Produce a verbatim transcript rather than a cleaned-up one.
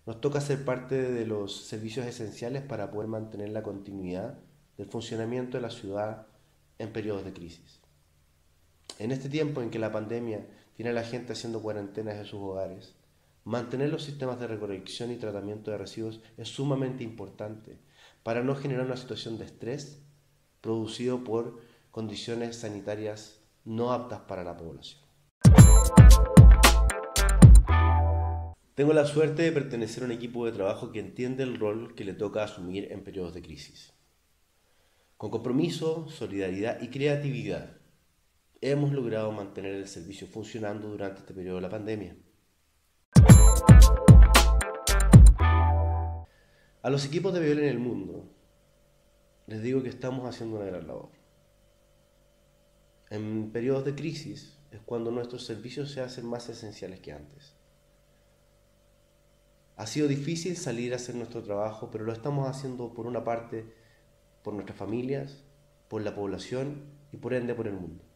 Nos toca ser parte de los servicios esenciales para poder mantener la continuidad del funcionamiento de la ciudad en periodos de crisis. En este tiempo en que la pandemia tiene a la gente haciendo cuarentenas en sus hogares, mantener los sistemas de recolección y tratamiento de residuos es sumamente importante para no generar una situación de estrés producido por condiciones sanitarias no aptas para la población. Tengo la suerte de pertenecer a un equipo de trabajo que entiende el rol que le toca asumir en periodos de crisis. Con compromiso, solidaridad y creatividad, hemos logrado mantener el servicio funcionando durante este periodo de la pandemia. A los equipos de Veolia en el mundo, les digo que estamos haciendo una gran labor. En periodos de crisis es cuando nuestros servicios se hacen más esenciales que antes. Ha sido difícil salir a hacer nuestro trabajo, pero lo estamos haciendo por una parte por nuestras familias, por la población y por ende por el mundo.